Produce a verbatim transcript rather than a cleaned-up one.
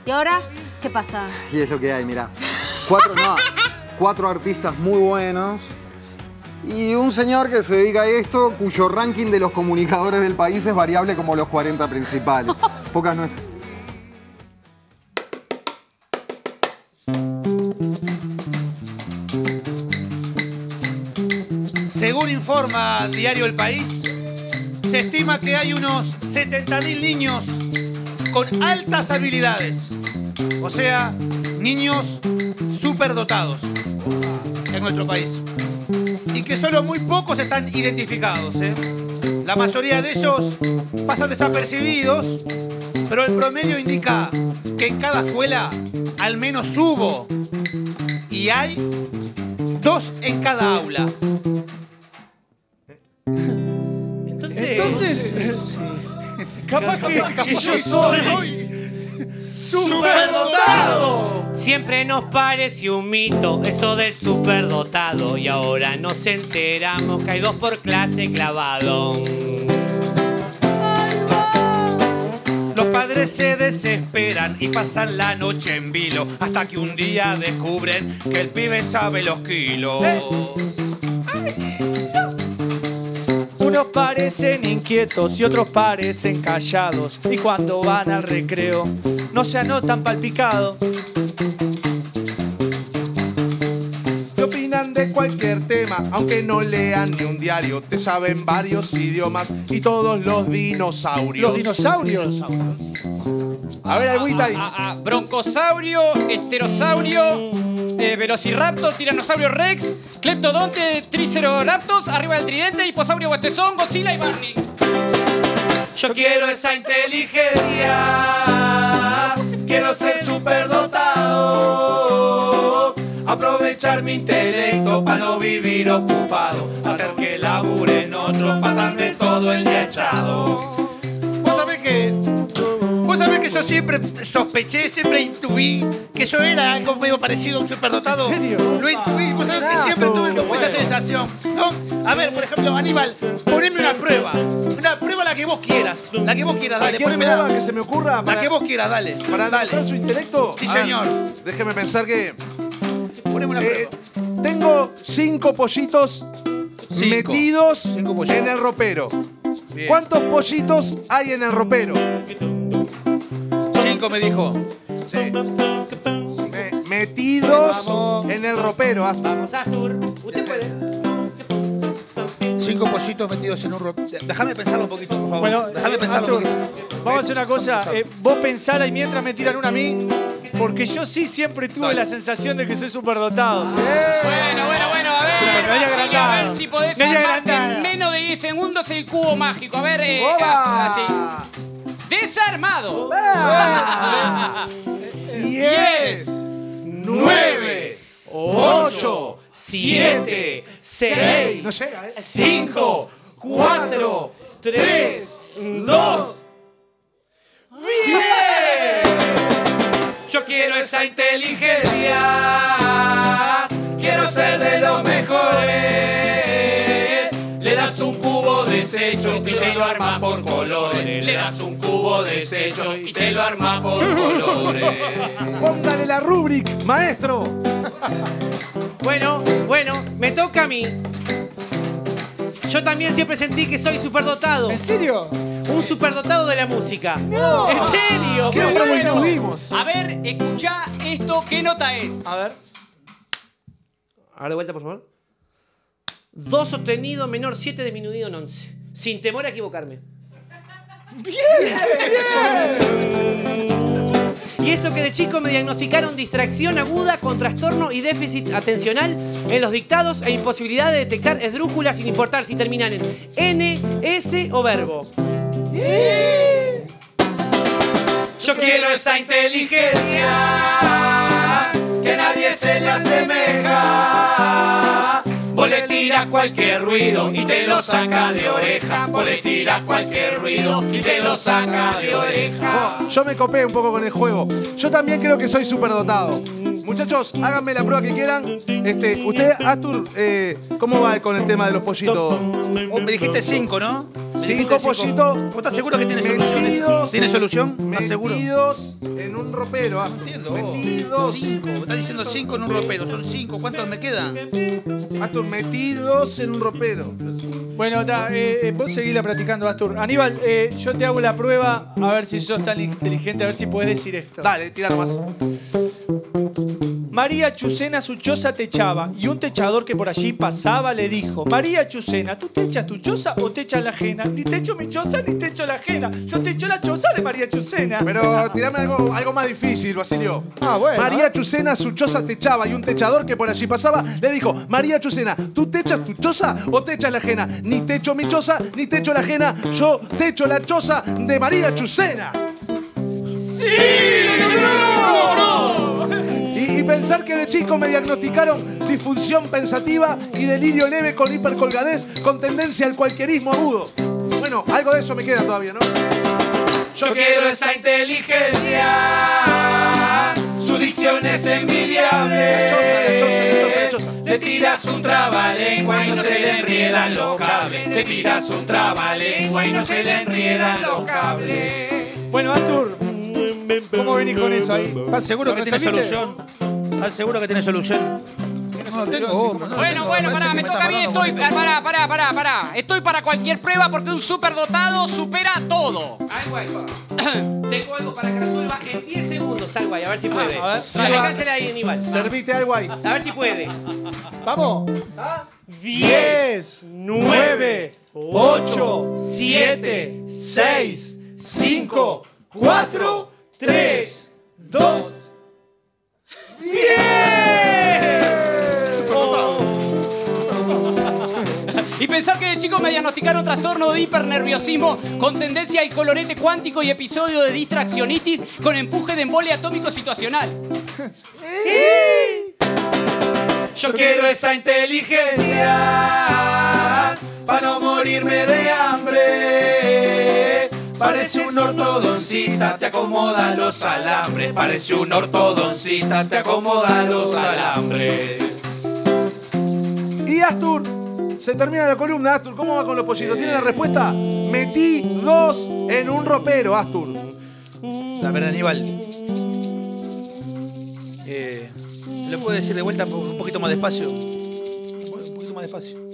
¿Y ahora qué pasa? Y es lo que hay, mirá. Cuatro, no, cuatro artistas muy buenos y un señor que se dedica a esto, cuyo ranking de los comunicadores del país es variable como los cuarenta principales. Pocas nueces. Según informa Diario El País, se estima que hay unos setenta mil niños con altas habilidades. O sea, niños superdotados en nuestro país. Y que solo muy pocos están identificados, ¿eh? La mayoría de ellos pasan desapercibidos, pero el promedio indica que en cada escuela al menos hubo y hay dos en cada aula. Entonces, Entonces capaz que, que yo soy superdotado. Siempre nos pareció un mito eso del superdotado y ahora nos enteramos que hay dos por clase clavado. Los padres se desesperan y pasan la noche en vilo hasta que un día descubren que el pibe sabe los kilos. Unos parecen inquietos y otros parecen callados. Y cuando van al recreo no se anotan pa'l picado. ¿Qué opinan de cualquier tema? Aunque no lean ni un diario, te saben varios idiomas y todos los dinosaurios. Los dinosaurios. A ver, Agüita. Ah, ah, ah, broncosaurio, esterosaurio, eh, velociraptor, tiranosaurio rex, cleptodonte, triceratops, arriba del tridente, hiposaurio guatezón, Godzilla y Barney. Yo quiero esa inteligencia, quiero ser superdotado, aprovechar mi intelecto para no vivir ocupado, hacer que laburen otros, pasarme todo el día echado. ¿Vos sabés que, vos sabés que yo siempre sospeché, siempre intuí que yo era algo medio parecido a un superdotado? ¿En serio? Lo intuí, vos sabés que siempre tuve como esa sensación, ¿no? A ver, por ejemplo, Aníbal, poneme una prueba. Una prueba la que vos quieras. La que vos quieras, dale. ¿Cualquier Ponémela. prueba que se me ocurra? La que vos quieras, dale. ¿Para dale. demostrar su intelecto? Sí, Ah, señor. Déjeme pensar que... Poneme una Eh, prueba. tengo cinco pollitos Cinco. metidos Cinco pollitos. en el ropero. Bien. ¿Cuántos pollitos hay en el ropero? Cinco me dijo. Sí. Me- metidos Vamos. en el ropero. Hasta. Vamos, Astur. Usted puede. Cinco pollitos metidos en un rock. Déjame pensarlo un poquito, por favor. Bueno, Déjame eh, pensarlo Artur, un poquito. vamos a hacer una cosa. Eh, vos pensala y mientras me tiran una a mí, porque yo sí siempre tuve la sensación de que soy superdotado. Bueno, bueno, bueno, a ver. Super, no hay Basile, a agrandado. ver si podés No hay armarte agrandado. en menos de diez segundos el cubo mágico. A ver, eh, ¡Oba! así. Desarmado. Diez, nueve, ocho, siete, seis, No llega, ¿eh? cinco, cuatro, tres, dos. Yo quiero esa inteligencia. Quiero ser de los mejores. Le das un cubo deshecho y te lo arma por colores. Le das un cubo deshecho y te lo arma por colores. Póngale la rubric, maestro. Bueno, bueno, me toca a mí. Yo también siempre sentí que soy superdotado. ¿En serio? Un superdotado de la música. ¿En serio? Siempre Muy lo bueno. intuimos. A ver, escuchá esto, ¿qué nota es? A ver. Ahora de vuelta, por favor. dos sostenido menor siete disminuido en once. Sin temor a equivocarme. Y eso que de chico me diagnosticaron distracción aguda con trastorno y déficit atencional en los dictados e imposibilidad de detectar esdrújulas sin importar si terminan en N, S o verbo. Yo quiero esa inteligencia que a nadie se le asemeja. Vos le tiras cualquier ruido y te lo saca de oreja. Vos le tiras cualquier ruido y te lo saca de oreja. Oh, yo me copé un poco con el juego. Yo también creo que soy superdotado. Muchachos, háganme la prueba que quieran. Este, usted, Astur, eh, ¿cómo va con el tema de los pollitos? Oh, me dijiste cinco, ¿no? Cinco pollitos. ¿Vos estás seguro que tiene Metidos. solución? ¿Tiene solución? ¿Estás seguro? Metidos en un ropero, Astur. Entiendo. vos. Metidos. Cinco. Me estás diciendo cinco en un ropero. Son cinco. ¿Cuántos me quedan? Astur, metidos en un ropero. Bueno, ta, eh, vos seguila practicando, Astur. Aníbal, eh, yo te hago la prueba a ver si sos tan inteligente, a ver si podés decir esto. Dale, tira nomás. María Chucena su choza techaba y un techador que por allí pasaba le dijo: María Chucena, ¿tú techas tu choza o techas la ajena? Ni techo mi choza ni techo la ajena. Yo techo la choza de María Chucena. Pero tirame algo, algo más difícil, Basilio. Ah, bueno. María Chucena su choza techaba y un techador que por allí pasaba le dijo: María Chucena, ¿tú techas tu choza o techas la ajena? Ni techo mi choza ni techo la ajena. Yo techo la choza de María Chucena. Y, y pensar que de chico me diagnosticaron disfunción pensativa y delirio leve con hipercolgadez con tendencia al cualquierismo agudo. Bueno, algo de eso me queda todavía, ¿no? Yo quiero esa inteligencia, su dicción es envidiable. La choza, la choza, la choza, la choza. Le tiras un trabalengua y no se le enriedan los cables. Le tiras un trabalengua y no se le enriedan los cables. Bueno, Astur, ¿cómo venís con eso ahí? ¿Estás seguro ¿Lo que tiene resolviste? solución? ¿Estás seguro que tiene solución? No lo tengo. no lo Bueno, tengo. bueno, Parece pará, que me está toca a mí, tardando estoy. con- Pará, pará, pará, pará. Estoy para cualquier prueba porque un superdotado supera todo. Algo ahí. Tengo algo para que resuelva en diez segundos. Algo ahí, a ver si puede. a ver. Dale, cáncela ahí, Aníbal. Servite algo ahí. A ver si puede. Vamos. diez, nueve, ocho, siete, seis, cinco, cuatro, tres, dos. Y pensar que de chico me diagnosticaron trastorno de hipernerviosismo con tendencia al colorete cuántico y episodio de distraccionitis con empuje de embolia atómico situacional. Yo quiero esa inteligencia para no morirme de hambre. Parece una ortodoncita, te acomoda los alambres. Parece una ortodoncita, te acomoda los alambres. Y Astur, se termina la columna. Astur, ¿cómo va con los pollitos? ¿Tiene la respuesta? Metí dos en un ropero, Astur. A ver, Aníbal. Eh, ¿Le puedo decir de vuelta un poquito más despacio? Un poquito más despacio.